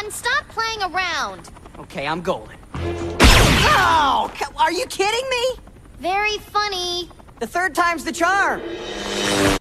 on, stop playing around. Okay, I'm golden. Oh, are you kidding me? Very funny. The third time's the charm.